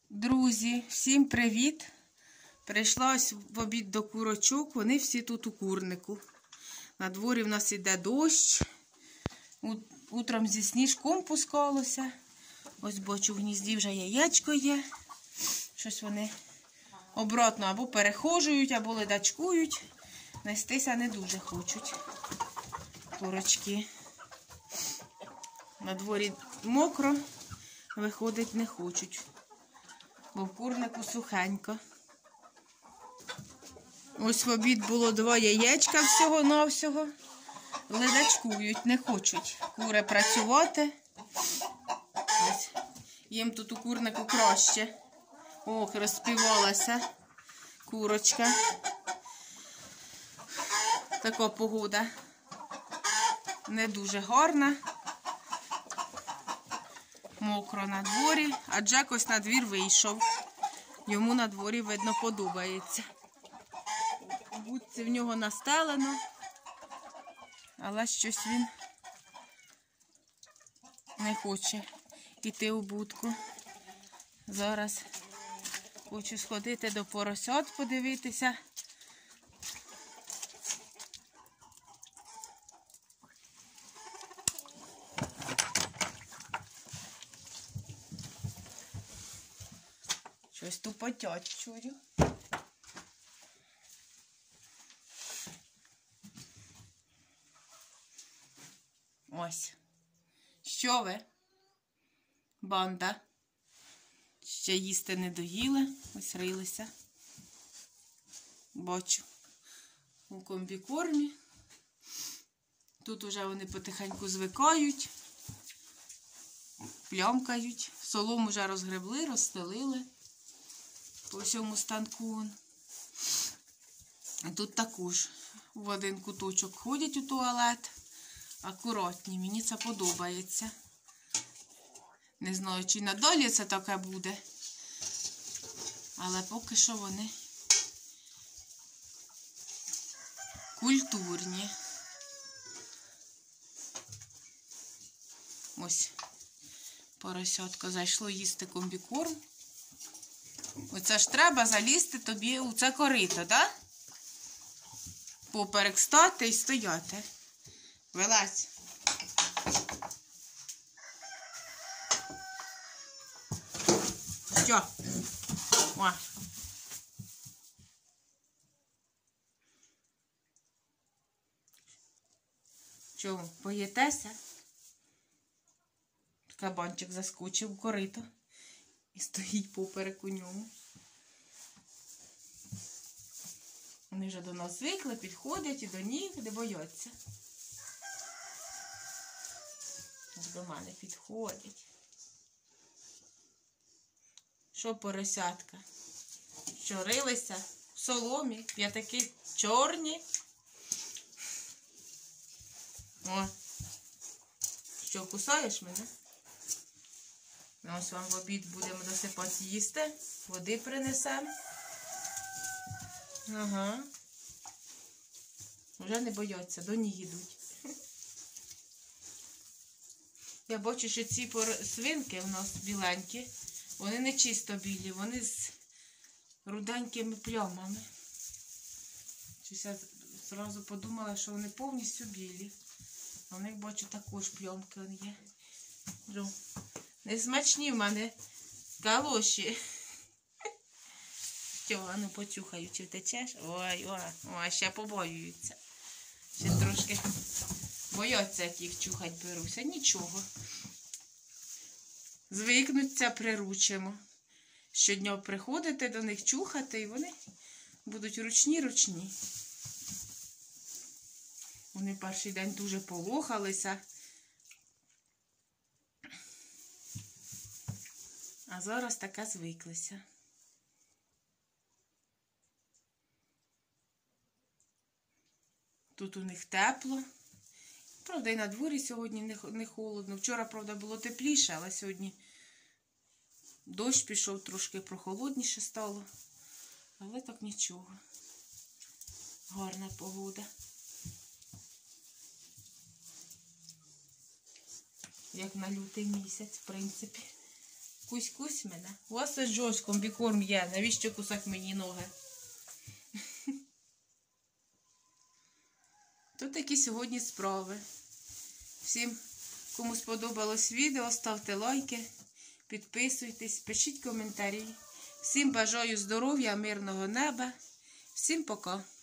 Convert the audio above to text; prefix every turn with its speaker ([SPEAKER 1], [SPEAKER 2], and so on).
[SPEAKER 1] Друзі, всім привіт! Прийшла ось в обід до курочок, вони всі тут у курнику. На дворі в нас іде дощ. Утром зі сніжком пускалося. Ось бачу, в гнізді вже яєчко є. Щось вони обратно або перехожують, або ледачкують. Нестися не дуже хочуть курочки. На дворі мокро, виходить не хочуть. Бо в курнику сухенько. Ось в обід було 2 яєчка всього-навсього. Ледачкують, не хочуть кури працювати. Ось. Їм тут у курнику краще. Ох, розспівалася курочка. Така погода не дуже гарна. Мокро на дворі, а Джек ось на двір вийшов. Йому на дворі, видно, подобається. У будці в нього настелено, але щось він не хоче йти у будку. Зараз хочу сходити до поросят, подивитися. Щось тупотять чую. Ось. Що ви? Банда. Ще їсти не доїли. Ось рилися. Бачу. У комбікормі. Тут уже вони потихеньку звикають. Плямкають. Солому вже розгребли, розстелили. По всьому станку. А тут також в один куточок ходять у туалет. Акуратні, мені це подобається. Не знаю, чи надалі це таке буде. Але поки що вони культурні. Ось поросятко зайшло їсти комбікорм. Оце ж треба залізти тобі у це корито, так? Поперек стати і стояти. Вилазь. Що? О. Чому? Боїтеся? Кабанчик заскочив у корито. І стоїть поперек у ньому. Вони вже до нас звикли, підходять і до ніг, не бояться. До мене підходять. Що поросятка? Що рилися в соломі, п'ятаки чорні. О, що, кусаєш мене? Ось вам в обід будемо досипати їсти. Води принесемо. Ага. Вже не бояться, до ніг йдуть. Я бачу, що ці свинки у нас біленькі, вони не чисто білі, вони з руденькими плямами. Щось я зразу подумала, що вони повністю білі. А в них, бачу, також плямки є. Несмачні в мене галоші. Що, а ну почухаю, чи втечеш? Ой, ще побоюються. Ще трошки бояться, як їх чухать беруся. Нічого. Звикнуться, приручимо. Щодня приходите до них чухати, і вони будуть ручні. Вони перший день дуже полохалися. А зараз таке звиклися. Тут у них тепло. Правда, і на дворі сьогодні не холодно. Вчора, правда, було тепліше, але сьогодні дощ пішов, трошки прохолодніше стало. Але так нічого. Гарна погода. Як на лютий місяць, в принципі. Кусь-кусь мене. У вас ось жорст комбікорм є. Навіщо кусати мені ноги? Тут такі сьогодні справи. Всім, кому сподобалось відео, ставте лайки, підписуйтесь, пишіть коментарі. Всім бажаю здоров'я, мирного неба. Всім пока.